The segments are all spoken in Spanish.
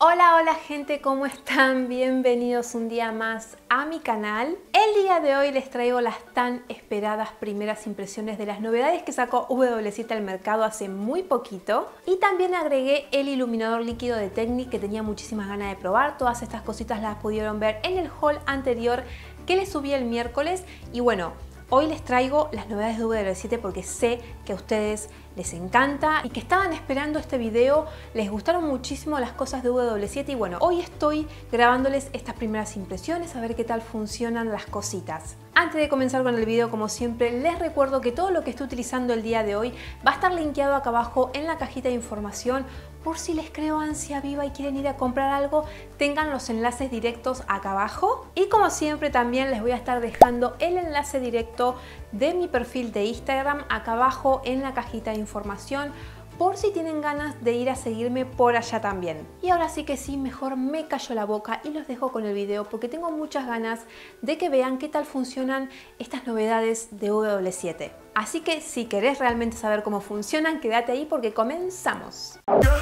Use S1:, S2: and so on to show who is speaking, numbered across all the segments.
S1: Hola, hola gente, ¿cómo están? Bienvenidos un día más a mi canal. El día de hoy les traigo las tan esperadas primeras impresiones de las novedades que sacó W7 al mercado hace muy poquito. Y también agregué el iluminador líquido de Technic que tenía muchísimas ganas de probar. Todas estas cositas las pudieron ver en el haul anterior que les subí el miércoles. Y bueno, hoy les traigo las novedades de W7 porque sé que a ustedes les encanta y que estaban esperando este video, les gustaron muchísimo las cosas de W7 y bueno, hoy estoy grabándoles estas primeras impresiones a ver qué tal funcionan las cositas. Antes de comenzar con el video, como siempre, les recuerdo que todo lo que estoy utilizando el día de hoy va a estar linkeado acá abajo en la cajita de información. Por si les creo ansia viva y quieren ir a comprar algo, tengan los enlaces directos acá abajo. Y como siempre también les voy a estar dejando el enlace directo de mi perfil de Instagram acá abajo en la cajita de información, por si tienen ganas de ir a seguirme por allá también. Y ahora sí que sí, mejor me callo la boca y los dejo con el video porque tengo muchas ganas de que vean qué tal funcionan estas novedades de W7. Así que si querés realmente saber cómo funcionan, quédate ahí porque comenzamos.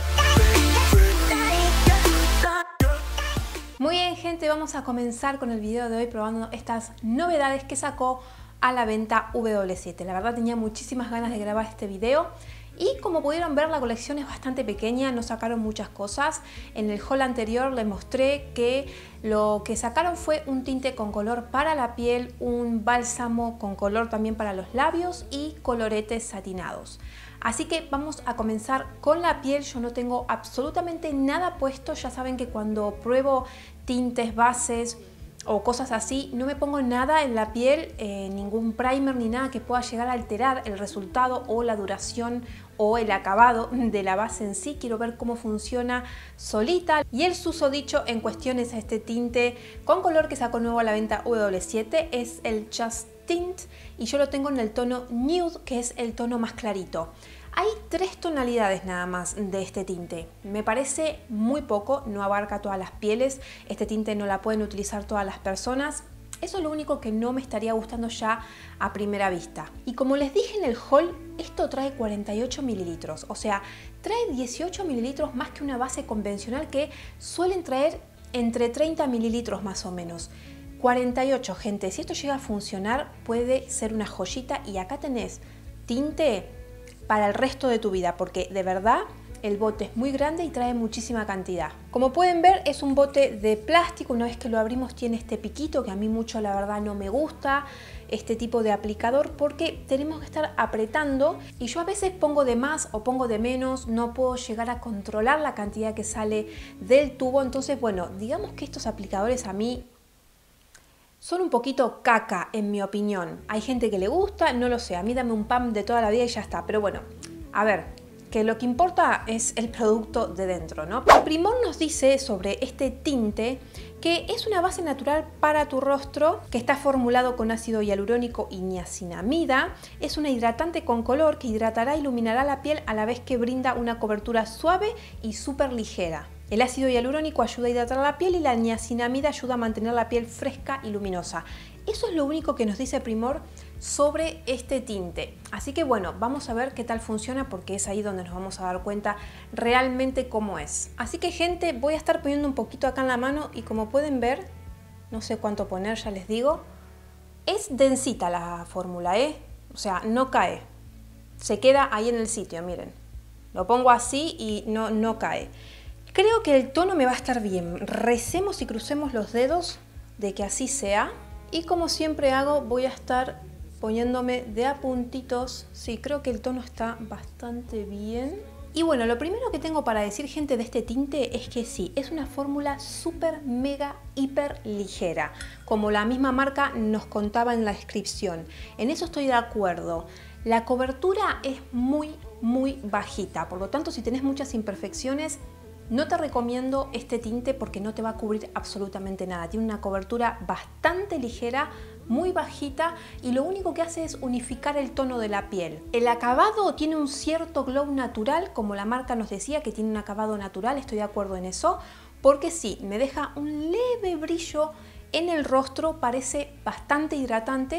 S1: Muy bien gente, vamos a comenzar con el video de hoy probando estas novedades que sacó a la venta W7. La verdad tenía muchísimas ganas de grabar este video y como pudieron ver la colección es bastante pequeña, no sacaron muchas cosas. En el haul anterior les mostré que lo que sacaron fue un tinte con color para la piel, un bálsamo con color también para los labios y coloretes satinados. Así que vamos a comenzar con la piel. Yo no tengo absolutamente nada puesto, ya saben que cuando pruebo tintes, bases o cosas así, no me pongo nada en la piel, ningún primer ni nada que pueda llegar a alterar el resultado o la duración o el acabado de la base en sí. Quiero ver cómo funciona solita. Y el susodicho en cuestiones a este tinte con color que sacó nuevo a la venta W7 es el Just Tint y yo lo tengo en el tono Nude, que es el tono más clarito. Hay 3 tonalidades nada más de este tinte. Me parece muy poco, no abarca todas las pieles. Este tinte no la pueden utilizar todas las personas. Eso es lo único que no me estaría gustando ya a primera vista. Y como les dije en el haul, esto trae 48 mililitros. O sea, trae 18 mililitros más que una base convencional que suelen traer entre 30 mililitros más o menos. 48, gente. Si esto llega a funcionar, puede ser una joyita. Y acá tenés tinte para el resto de tu vida, porque de verdad el bote es muy grande y trae muchísima cantidad. Como pueden ver, es un bote de plástico. Una vez que lo abrimos tiene este piquito que a mí mucho la verdad no me gusta, este tipo de aplicador, porque tenemos que estar apretando y yo a veces pongo de más o pongo de menos, no puedo llegar a controlar la cantidad que sale del tubo. Entonces bueno, digamos que estos aplicadores a mí son un poquito caca, en mi opinión. Hay gente que le gusta, no lo sé. A mí dame un pump de toda la vida y ya está. Pero bueno, a ver, que lo que importa es el producto de dentro, ¿no? Primor nos dice sobre este tinte que es una base natural para tu rostro, que está formulado con ácido hialurónico y niacinamida. Es una hidratante con color que hidratará e iluminará la piel a la vez que brinda una cobertura suave y súper ligera. El ácido hialurónico ayuda a hidratar la piel y la niacinamida ayuda a mantener la piel fresca y luminosa. Eso es lo único que nos dice Primor sobre este tinte. Así que bueno, vamos a ver qué tal funciona porque es ahí donde nos vamos a dar cuenta realmente cómo es. Así que gente, voy a estar poniendo un poquito acá en la mano y como pueden ver, no sé cuánto poner, ya les digo, es densita la fórmula, o sea, no cae. Se queda ahí en el sitio, miren. Lo pongo así y no cae. Creo que el tono me va a estar bien. Recemos y crucemos los dedos de que así sea. Y como siempre hago, voy a estar poniéndome de a puntitos. Sí, creo que el tono está bastante bien. Y bueno, lo primero que tengo para decir, gente, de este tinte es que sí, es una fórmula súper, mega, hiper ligera. Como la misma marca nos contaba en la descripción. En eso estoy de acuerdo. La cobertura es muy bajita. Por lo tanto, si tenés muchas imperfecciones, no te recomiendo este tinte porque no te va a cubrir absolutamente nada. Tiene una cobertura bastante ligera, muy bajita y lo único que hace es unificar el tono de la piel. El acabado tiene un cierto glow natural, como la marca nos decía que tiene un acabado natural, estoy de acuerdo en eso, porque sí, me deja un leve brillo en el rostro, parece bastante hidratante,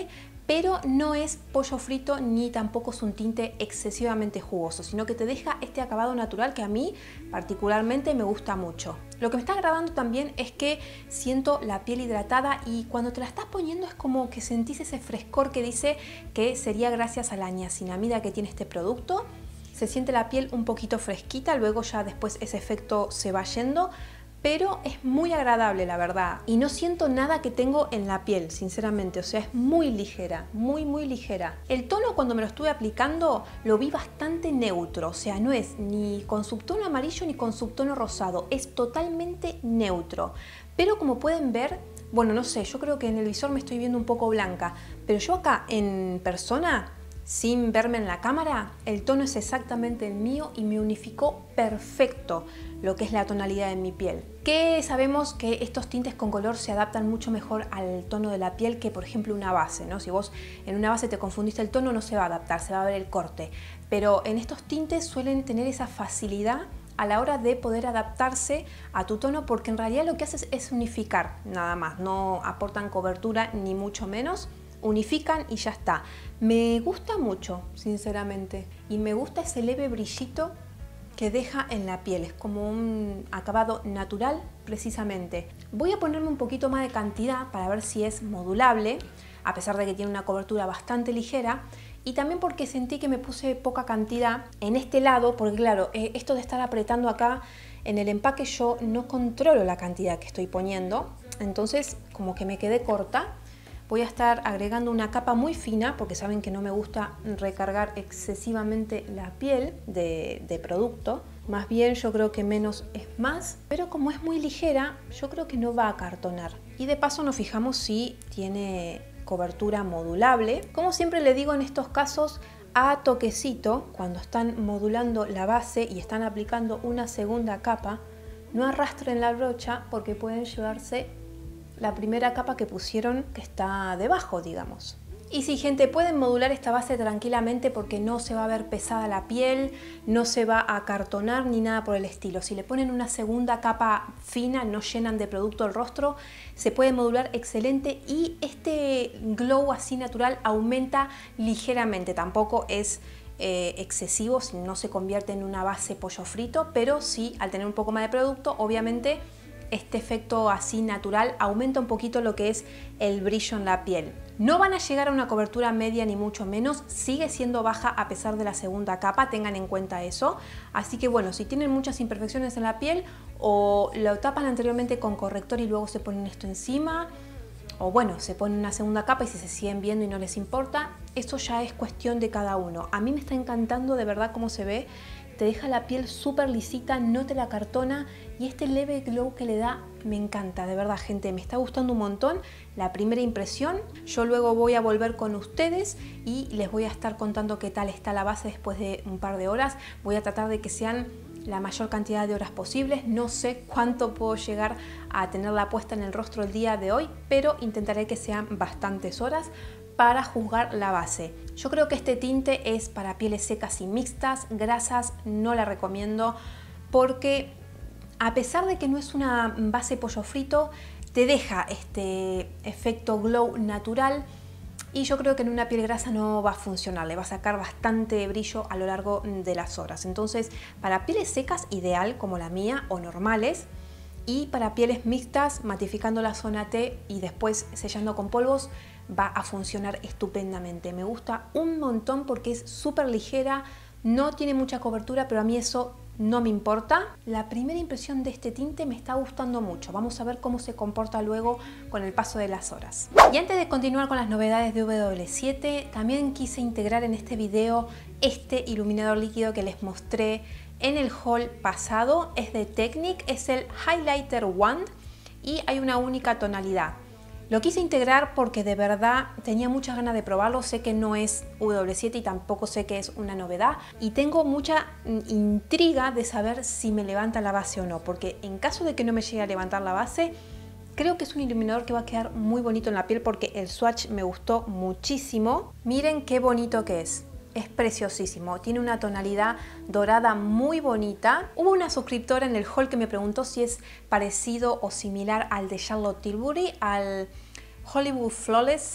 S1: pero no es pollo frito ni tampoco es un tinte excesivamente jugoso, sino que te deja este acabado natural que a mí particularmente me gusta mucho. Lo que me está agradando también es que siento la piel hidratada y cuando te la estás poniendo es como que sentís ese frescor que dice que sería gracias a la niacinamida que tiene este producto. Se siente la piel un poquito fresquita, luego ya después ese efecto se va yendo, pero es muy agradable la verdad y no siento nada que tengo en la piel, sinceramente, o sea, es muy ligera, muy ligera. El tono cuando me lo estuve aplicando lo vi bastante neutro, o sea, no es ni con subtono amarillo ni con subtono rosado, es totalmente neutro, pero como pueden ver, bueno, no sé, yo creo que en el visor me estoy viendo un poco blanca, pero yo acá en persona, sin verme en la cámara, el tono es exactamente el mío y me unificó perfecto lo que es la tonalidad de mi piel. Que sabemos que estos tintes con color se adaptan mucho mejor al tono de la piel que por ejemplo una base, ¿no? Si vos en una base te confundiste el tono no se va a adaptar, se va a ver el corte. Pero en estos tintes suelen tener esa facilidad a la hora de poder adaptarse a tu tono porque en realidad lo que haces es unificar nada más, no aportan cobertura ni mucho menos. Unifican y ya está. Me gusta mucho, sinceramente, y me gusta ese leve brillito que deja en la piel, es como un acabado natural precisamente. Voy a ponerme un poquito más de cantidad para ver si es modulable, a pesar de que tiene una cobertura bastante ligera, y también porque sentí que me puse poca cantidad en este lado, porque claro, esto de estar apretando acá en el empaque yo no controlo la cantidad que estoy poniendo, entonces como que me quedé corta. Voy a estar agregando una capa muy fina porque saben que no me gusta recargar excesivamente la piel de producto. Más bien yo creo que menos es más, pero como es muy ligera yo creo que no va a acartonar. Y de paso nos fijamos si tiene cobertura modulable. Como siempre le digo en estos casos, a toquecito, cuando están modulando la base y están aplicando una segunda capa, no arrastren la brocha porque pueden llevarse la primera capa que pusieron que está debajo, digamos. Y sí, gente, pueden modular esta base tranquilamente porque no se va a ver pesada la piel, no se va a acartonar ni nada por el estilo. Si le ponen una segunda capa fina, no llenan de producto el rostro, se puede modular excelente y este glow así natural aumenta ligeramente. Tampoco es excesivo, no se convierte en una base pollo frito, pero sí, al tener un poco más de producto, obviamente este efecto así natural aumenta un poquito lo que es el brillo en la piel. No van a llegar a una cobertura media ni mucho menos, sigue siendo baja a pesar de la segunda capa, tengan en cuenta eso. Así que bueno, si tienen muchas imperfecciones en la piel o lo tapan anteriormente con corrector y luego se ponen esto encima, o bueno, se ponen una segunda capa y si se siguen viendo y no les importa, eso ya es cuestión de cada uno. A mí me está encantando de verdad cómo se ve. Te deja la piel súper lisita, no te la acartona y este leve glow que le da me encanta, de verdad gente, me está gustando un montón la primera impresión. Yo luego voy a volver con ustedes y les voy a estar contando qué tal está la base después de un par de horas. Voy a tratar de que sean la mayor cantidad de horas posibles, no sé cuánto puedo llegar a tenerla puesta en el rostro el día de hoy, pero intentaré que sean bastantes horas para juzgar la base. Yo creo que este tinte es para pieles secas y mixtas, grasas no la recomiendo porque a pesar de que no es una base pollo frito, te deja este efecto glow natural y yo creo que en una piel grasa no va a funcionar, le va a sacar bastante brillo a lo largo de las horas. Entonces, para pieles secas ideal como la mía o normales, y para pieles mixtas, matificando la zona T y después sellando con polvos, va a funcionar estupendamente. Me gusta un montón porque es súper ligera, no tiene mucha cobertura, pero a mí eso no me importa. La primera impresión de este tinte me está gustando mucho. Vamos a ver cómo se comporta luego con el paso de las horas. Y antes de continuar con las novedades de W7, también quise integrar en este video este iluminador líquido que les mostré en el haul pasado. Es de Technic, es el Highlighter Wand y hay una única tonalidad. Lo quise integrar porque de verdad tenía muchas ganas de probarlo, sé que no es W7 y tampoco sé que es una novedad y tengo mucha intriga de saber si me levanta la base o no, porque en caso de que no me llegue a levantar la base, creo que es un iluminador que va a quedar muy bonito en la piel porque el swatch me gustó muchísimo. Miren qué bonito que es preciosísimo, tiene una tonalidad dorada muy bonita. Hubo una suscriptora en el haul que me preguntó si es parecido o similar al de Charlotte Tilbury, al Hollywood Flawless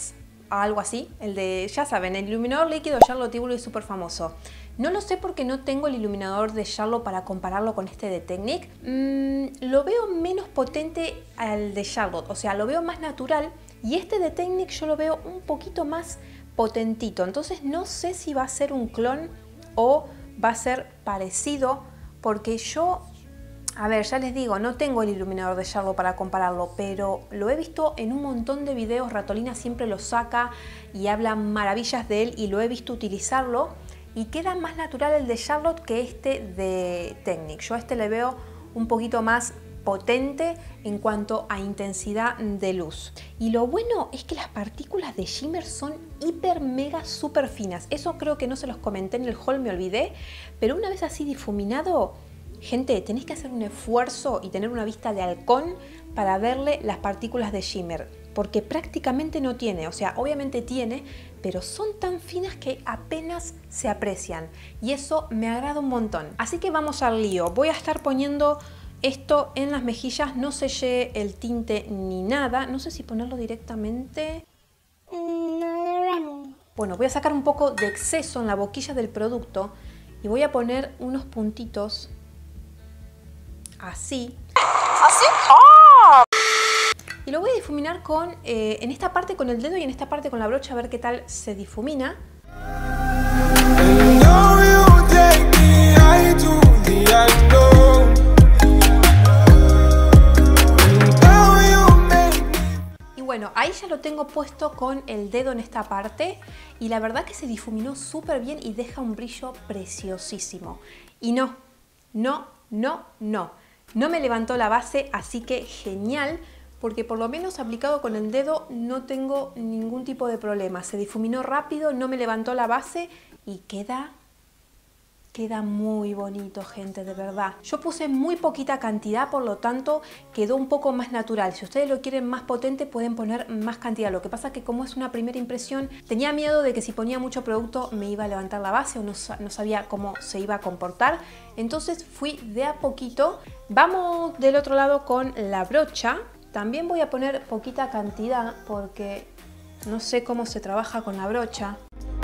S1: algo así, el de, ya saben, el iluminador líquido Charlotte Tilbury es súper famoso. No lo sé porque no tengo el iluminador de Charlotte para compararlo con este de Technic. Lo veo menos potente al de Charlotte, o sea, lo veo más natural, y este de Technic yo lo veo un poquito más potentito. Entonces no sé si va a ser un clon o va a ser parecido, porque yo, a ver, ya les digo, no tengo el iluminador de Charlotte para compararlo, pero lo he visto en un montón de videos. Ratolina siempre lo saca y habla maravillas de él, y lo he visto utilizarlo y queda más natural el de Charlotte que este de Technic. Yo a este le veo un poquito más potente en cuanto a intensidad de luz. Y lo bueno es que las partículas de shimmer son hiper mega super finas. Eso creo que no se los comenté en el haul, me olvidé, pero una vez así difuminado, gente, tenéis que hacer un esfuerzo y tener una vista de halcón para verle las partículas de shimmer, porque prácticamente no tiene. O sea, obviamente tiene, pero son tan finas que apenas se aprecian, y eso me agrada un montón. Así que vamos al lío. Voy a estar poniendo esto en las mejillas, no sellé el tinte ni nada. No sé si ponerlo directamente. Bueno, voy a sacar un poco de exceso en la boquilla del producto y voy a poner unos puntitos así. ¿Así? ¡Oh! Y lo voy a difuminar con, en esta parte con el dedo y en esta parte con la brocha, a ver qué tal se difumina. Y bueno, ahí ya lo tengo puesto con el dedo en esta parte, y la verdad que se difuminó súper bien y deja un brillo preciosísimo. Y no me levantó la base, así que genial, porque por lo menos aplicado con el dedo no tengo ningún tipo de problema. Se difuminó rápido, no me levantó la base y queda muy bonito, gente, de verdad. Yo puse muy poquita cantidad, por lo tanto quedó un poco más natural. Si ustedes lo quieren más potente pueden poner más cantidad. Lo que pasa es que como es una primera impresión, tenía miedo de que si ponía mucho producto me iba a levantar la base o no sabía cómo se iba a comportar. Entonces fui de a poquito. Vamos del otro lado con la brocha. También voy a poner poquita cantidad porque no sé cómo se trabaja con la brocha.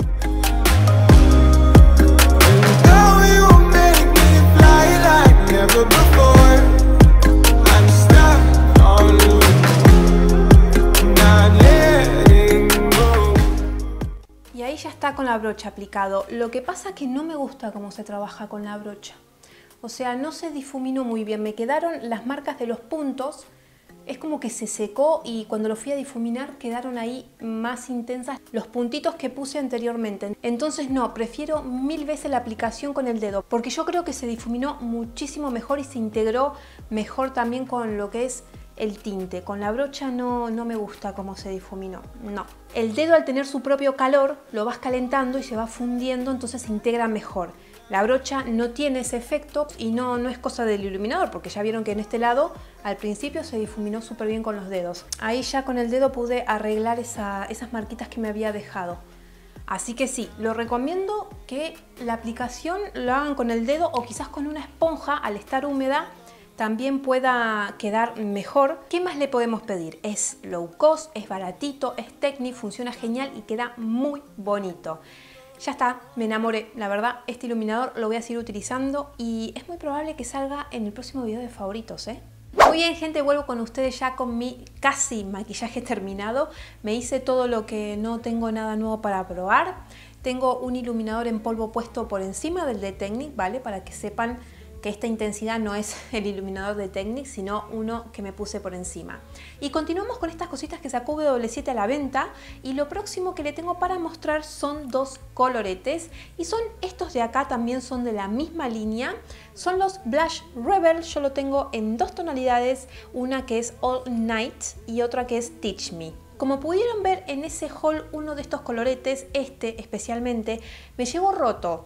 S1: Y ahí ya está con la brocha aplicado. Lo que pasa es que no me gusta cómo se trabaja con la brocha. O sea, no se difuminó muy bien. Me quedaron las marcas de los puntos. Es como que se secó y cuando lo fui a difuminar quedaron ahí más intensas los puntitos que puse anteriormente. Entonces no, prefiero mil veces la aplicación con el dedo, porque yo creo que se difuminó muchísimo mejor y se integró mejor también con lo que es el tinte. Con la brocha no me gusta cómo se difuminó, no. El dedo, al tener su propio calor, lo vas calentando y se va fundiendo, entonces se integra mejor. La brocha no tiene ese efecto y no es cosa del iluminador, porque ya vieron que en este lado al principio se difuminó súper bien con los dedos. Ahí ya con el dedo pude arreglar esas marquitas que me había dejado. Así que sí, lo recomiendo que la aplicación lo hagan con el dedo o quizás con una esponja. Al estar húmeda también pueda quedar mejor. ¿Qué más le podemos pedir? Es low cost, es baratito, es Technic, funciona genial y queda muy bonito. Ya está, me enamoré, la verdad. Este iluminador lo voy a seguir utilizando y es muy probable que salga en el próximo video de favoritos, ¿eh? Muy bien, gente, vuelvo con ustedes ya con mi casi maquillaje terminado. Me hice todo lo que no tengo nada nuevo para probar. Tengo un iluminador en polvo puesto por encima del de Technic, ¿vale? Para que sepan que esta intensidad no es el iluminador de Technic, sino uno que me puse por encima. Y continuamos con estas cositas que sacó W7 a la venta, y lo próximo que le tengo para mostrar son dos coloretes, y son estos de acá, también son de la misma línea. Son los Blush Rebel. Yo lo tengo en dos tonalidades, una que es All Night y otra que es Teach Me. Como pudieron ver en ese haul, uno de estos coloretes, este especialmente, me llegó roto.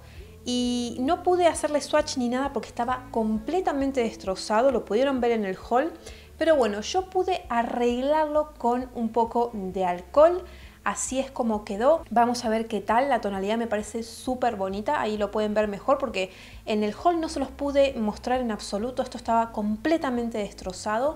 S1: Y no pude hacerle swatch ni nada porque estaba completamente destrozado, lo pudieron ver en el haul. Pero bueno, yo pude arreglarlo con un poco de alcohol. Así es como quedó. Vamos a ver qué tal. La tonalidad me parece súper bonita. Ahí lo pueden ver mejor porque en el haul no se los pude mostrar en absoluto. Esto estaba completamente destrozado.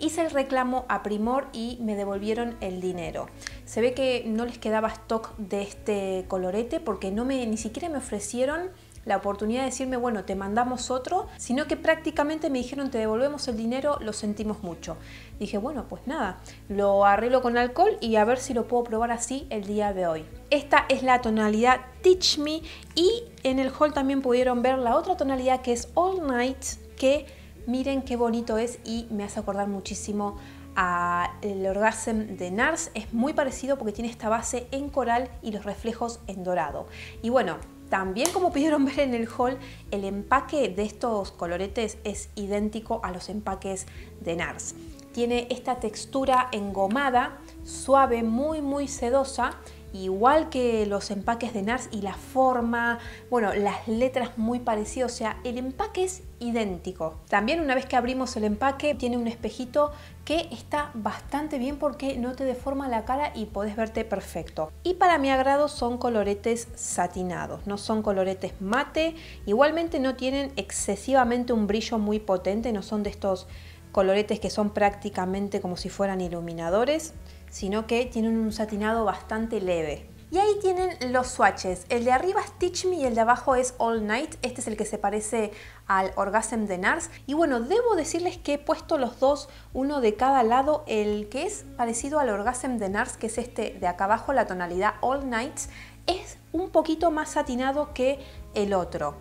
S1: hice el reclamo a Primor y me devolvieron el dinero. Se ve que no les quedaba stock de este colorete porque ni siquiera me ofrecieron la oportunidad de decirme, bueno, te mandamos otro, sino que prácticamente me dijeron, te devolvemos el dinero, lo sentimos mucho. Dije, bueno, pues nada, lo arreglo con alcohol y a ver si lo puedo probar así el día de hoy. Esta es la tonalidad Teach Me y en el haul también pudieron ver la otra tonalidad que es All Night, que miren qué bonito es y me hace acordar muchísimo al Orgasm de NARS. Es muy parecido porque tiene esta base en coral y los reflejos en dorado. Y bueno, también como pudieron ver en el haul, el empaque de estos coloretes es idéntico a los empaques de NARS. Tiene esta textura engomada, suave, muy sedosa, igual que los empaques de NARS y la forma, bueno, las letras muy parecidas, o sea, el empaque es idéntico. También una vez que abrimos el empaque tiene un espejito que está bastante bien porque no te deforma la cara y podés verte perfecto. Y para mi agrado son coloretes satinados, no son coloretes mate, igualmente no tienen excesivamente un brillo muy potente, no son de estos coloretes que son prácticamente como si fueran iluminadores, sino que tienen un satinado bastante leve. Y ahí tienen los swatches. El de arriba es Teach Me y el de abajo es All Night. Este es el que se parece al Orgasm de NARS. Y bueno, debo decirles que he puesto los dos, uno de cada lado. El que es parecido al Orgasm de NARS, que es este de acá abajo, la tonalidad All Night, es un poquito más satinado que el otro.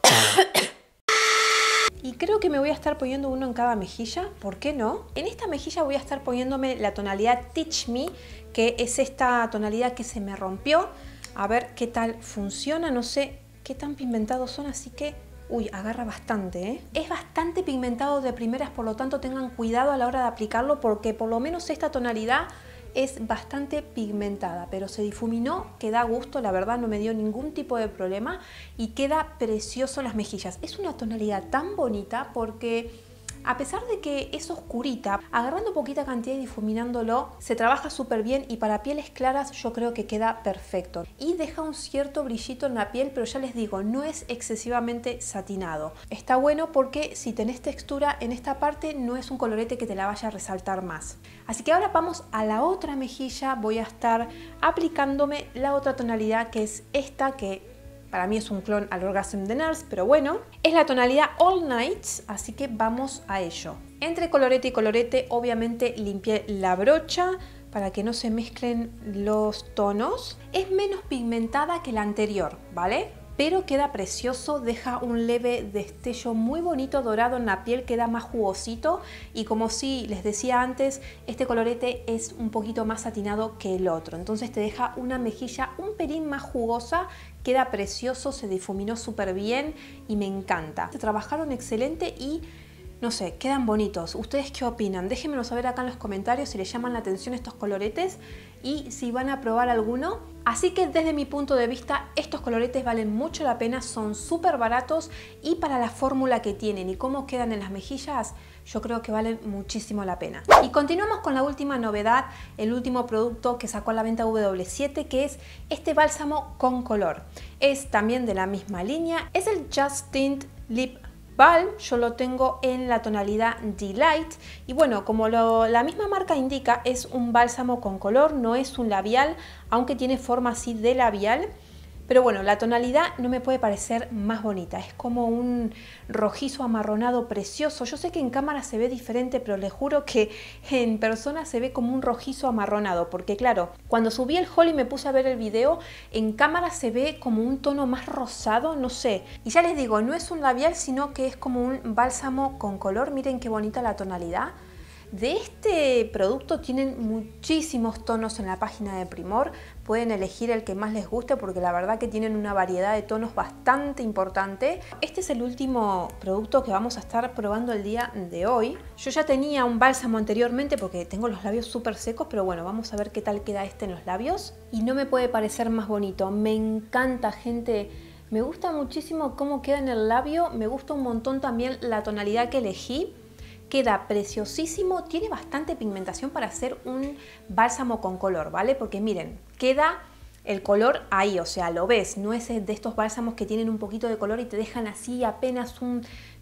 S1: Y creo que me voy a estar poniendo uno en cada mejilla, ¿por qué no? En esta mejilla voy a estar poniéndome la tonalidad Teach Me, que es esta tonalidad que se me rompió. A ver qué tal funciona, no sé qué tan pigmentados son, así que... Uy, agarra bastante, ¿eh? Es bastante pigmentado de primeras, por lo tanto tengan cuidado a la hora de aplicarlo porque por lo menos esta tonalidad es bastante pigmentada, pero se difuminó, que da gusto, la verdad no me dio ningún tipo de problema y queda precioso en las mejillas. Es una tonalidad tan bonita porque a pesar de que es oscurita, agarrando poquita cantidad y difuminándolo se trabaja súper bien y para pieles claras yo creo que queda perfecto. Y deja un cierto brillito en la piel, pero ya les digo, no es excesivamente satinado. Está bueno porque si tenés textura en esta parte no es un colorete que te la vaya a resaltar más. Así que ahora vamos a la otra mejilla, voy a estar aplicándome la otra tonalidad que es esta que... Para mí es un clon al Orgasm de NARS, pero bueno, es la tonalidad All Night, así que vamos a ello. Entre colorete y colorete, obviamente limpié la brocha para que no se mezclen los tonos. Es menos pigmentada que la anterior, ¿vale? Pero queda precioso, deja un leve destello muy bonito dorado en la piel, queda más jugosito y como sí les decía antes, este colorete es un poquito más satinado que el otro, entonces te deja una mejilla un pelín más jugosa, queda precioso, se difuminó súper bien y me encanta. Se trabajaron excelente y no sé, quedan bonitos. ¿Ustedes qué opinan? Déjenmelo saber acá en los comentarios si les llaman la atención estos coloretes y si van a probar alguno. Así que desde mi punto de vista estos coloretes valen mucho la pena, son súper baratos y para la fórmula que tienen y cómo quedan en las mejillas yo creo que valen muchísimo la pena. Y continuamos con la última novedad, el último producto que sacó a la venta W7, que es este bálsamo con color. Es también de la misma línea, es el Just Tint Lip Balm. Yo lo tengo en la tonalidad Delight y bueno, como la misma marca indica, es un bálsamo con color, no es un labial, aunque tiene forma así de labial. Pero bueno, la tonalidad no me puede parecer más bonita, es como un rojizo amarronado precioso. Yo sé que en cámara se ve diferente, pero les juro que en persona se ve como un rojizo amarronado, porque claro, cuando subí el haul y me puse a ver el video, en cámara se ve como un tono más rosado, no sé. Y ya les digo, no es un labial, sino que es como un bálsamo con color. Miren qué bonita la tonalidad. De este producto tienen muchísimos tonos en la página de Primor, pueden elegir el que más les guste porque la verdad que tienen una variedad de tonos bastante importante. Este es el último producto que vamos a estar probando el día de hoy. Yo ya tenía un bálsamo anteriormente porque tengo los labios súper secos, pero bueno, vamos a ver qué tal queda este en los labios. Y no me puede parecer más bonito, me encanta, gente. Me gusta muchísimo cómo queda en el labio, me gusta un montón también la tonalidad que elegí. Queda preciosísimo, tiene bastante pigmentación para hacer un bálsamo con color, ¿vale? Porque miren, queda el color ahí, o sea, lo ves, no es de estos bálsamos que tienen un poquito de color y te dejan así apenas un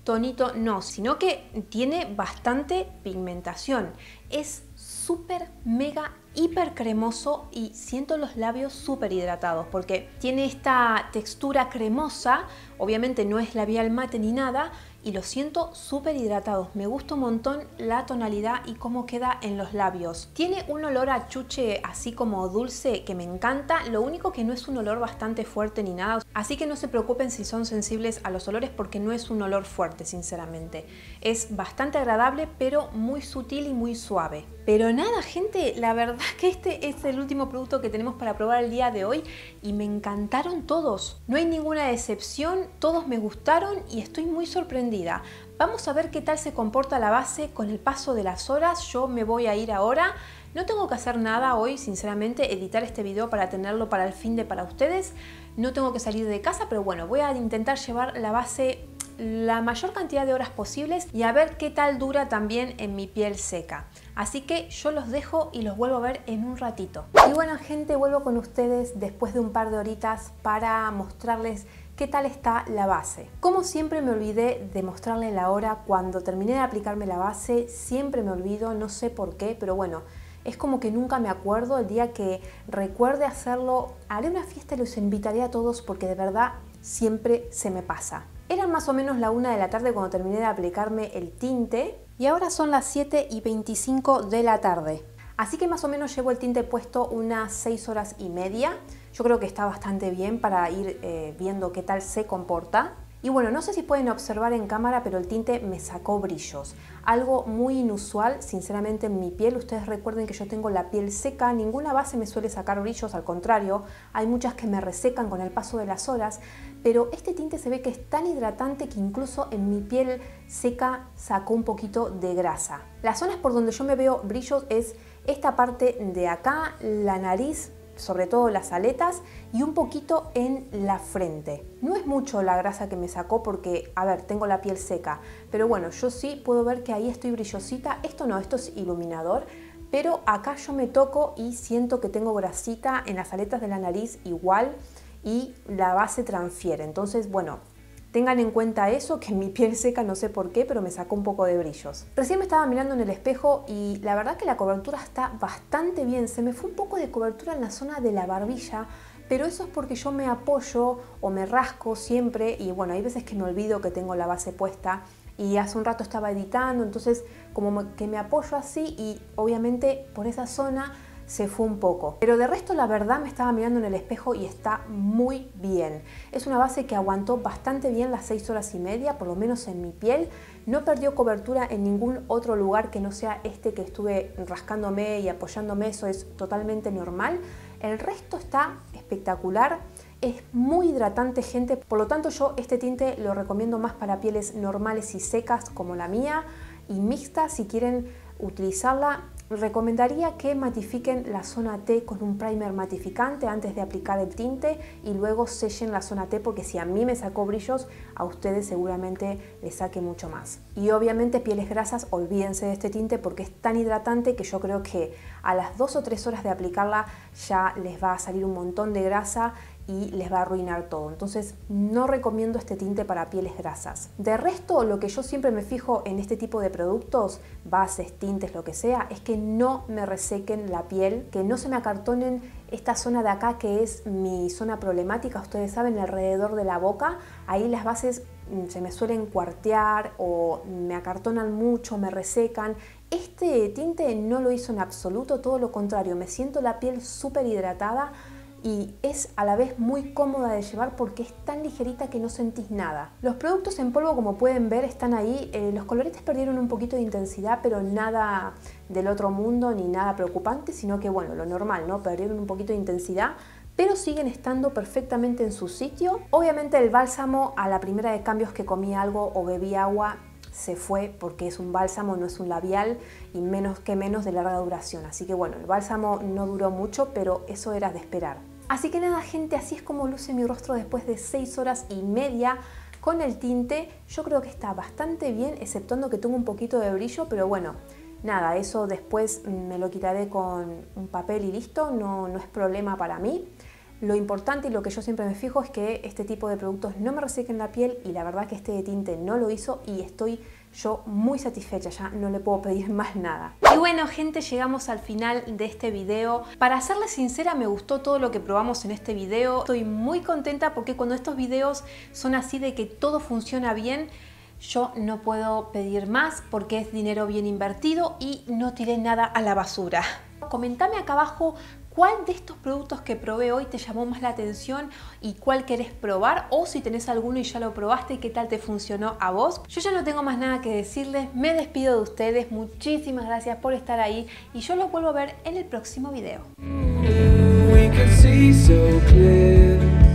S1: tonito, no, sino que tiene bastante pigmentación. Es súper, mega, hiper cremoso y siento los labios súper hidratados porque tiene esta textura cremosa, obviamente no es labial mate ni nada, y los siento súper hidratados. Me gusta un montón la tonalidad y cómo queda en los labios. Tiene un olor a chuche así como dulce que me encanta, lo único que no es un olor bastante fuerte ni nada, así que no se preocupen si son sensibles a los olores porque no es un olor fuerte, sinceramente. Es bastante agradable pero muy sutil y muy suave. Pero nada, gente, la verdad que este es el último producto que tenemos para probar el día de hoy y me encantaron todos. No hay ninguna excepción, todos me gustaron y estoy muy sorprendida. Vamos a ver qué tal se comporta la base con el paso de las horas. Yo me voy a ir ahora. No tengo que hacer nada hoy, sinceramente, editar este video para tenerlo para el fin de para ustedes. No tengo que salir de casa, pero bueno, voy a intentar llevar la base la mayor cantidad de horas posibles y a ver qué tal dura también en mi piel seca. Así que yo los dejo y los vuelvo a ver en un ratito. Y bueno, gente, vuelvo con ustedes después de un par de horitas para mostrarles qué tal está la base. Como siempre me olvidé de mostrarles la hora cuando terminé de aplicarme la base. Siempre me olvido, no sé por qué, pero bueno, es como que nunca me acuerdo. El día que recuerde hacerlo, haré una fiesta y los invitaré a todos porque de verdad siempre se me pasa. Eran más o menos la 1 de la tarde cuando terminé de aplicarme el tinte y ahora son las 7:25 de la tarde. Así que más o menos llevo el tinte puesto unas 6 horas y media. Yo creo que está bastante bien para ir viendo qué tal se comporta. Y bueno, no sé si pueden observar en cámara, pero el tinte me sacó brillos. Algo muy inusual, sinceramente, en mi piel. Ustedes recuerden que yo tengo la piel seca, ninguna base me suele sacar brillos, al contrario, hay muchas que me resecan con el paso de las horas, pero este tinte se ve que es tan hidratante que incluso en mi piel seca sacó un poquito de grasa. Las zonas por donde yo me veo brillos es esta parte de acá, la nariz, sobre todo las aletas y un poquito en la frente. No es mucho la grasa que me sacó porque, a ver, tengo la piel seca, pero bueno, yo sí puedo ver que ahí estoy brillosita. Esto no, esto es iluminador, pero acá yo me toco y siento que tengo grasita en las aletas de la nariz igual y la base transfiere. Entonces, bueno, tengan en cuenta eso, que en mi piel seca no sé por qué, pero me sacó un poco de brillos. Recién me estaba mirando en el espejo y la verdad que la cobertura está bastante bien. Se me fue un poco de cobertura en la zona de la barbilla, pero eso es porque yo me apoyo o me rasco siempre y bueno, hay veces que me olvido que tengo la base puesta y hace un rato estaba editando, entonces como que me apoyo así y obviamente por esa zona se fue un poco. Pero de resto la verdad me estaba mirando en el espejo y está muy bien. Es una base que aguantó bastante bien las 6 horas y media, por lo menos en mi piel. No perdió cobertura en ningún otro lugar que no sea este que estuve rascándome y apoyándome, eso es totalmente normal. El resto está espectacular. Es muy hidratante, gente, por lo tanto yo este tinte lo recomiendo más para pieles normales y secas como la mía y mixtas. Si quieren utilizarla, recomendaría que matifiquen la zona T con un primer matificante antes de aplicar el tinte y luego sellen la zona T, porque si a mí me sacó brillos, a ustedes seguramente les saque mucho más. Y obviamente pieles grasas, olvídense de este tinte porque es tan hidratante que yo creo que a las 2 o 3 horas de aplicarla ya les va a salir un montón de grasa y les va a arruinar todo. Entonces no recomiendo este tinte para pieles grasas. De resto, lo que yo siempre me fijo en este tipo de productos, bases, tintes, lo que sea, es que no me resequen la piel, que no se me acartonen esta zona de acá que es mi zona problemática. Ustedes saben, alrededor de la boca, ahí las bases se me suelen cuartear o me acartonan mucho, me resecan. Este tinte no lo hizo en absoluto, todo lo contrario, me siento la piel súper hidratada y es a la vez muy cómoda de llevar porque es tan ligerita que no sentís nada. Los productos en polvo, como pueden ver, están ahí. Los coloretes perdieron un poquito de intensidad, pero nada del otro mundo ni nada preocupante, sino que bueno, lo normal, ¿no? Perdieron un poquito de intensidad, pero siguen estando perfectamente en su sitio. Obviamente el bálsamo, a la primera de cambios que comí algo o bebí agua, se fue porque es un bálsamo, no es un labial y menos de larga duración. Así que bueno, el bálsamo no duró mucho, pero eso era de esperar. Así que nada, gente, así es como luce mi rostro después de 6 horas y media con el tinte. Yo creo que está bastante bien, exceptuando que tengo un poquito de brillo, pero bueno, nada, eso después me lo quitaré con un papel y listo, no es problema para mí. Lo importante y lo que yo siempre me fijo es que este tipo de productos no me resequen la piel, y la verdad que este de tinte no lo hizo y estoy yo muy satisfecha, ya no le puedo pedir más nada. Y bueno, gente, llegamos al final de este video. Para serles sincera, me gustó todo lo que probamos en este video. Estoy muy contenta porque cuando estos videos son así de que todo funciona bien, yo no puedo pedir más porque es dinero bien invertido y no tiré nada a la basura. Comentame acá abajo cuál de estos productos que probé hoy te llamó más la atención y cuál querés probar, o si tenés alguno y ya lo probaste y qué tal te funcionó a vos. Yo ya no tengo más nada que decirles, me despido de ustedes, muchísimas gracias por estar ahí y yo los vuelvo a ver en el próximo video.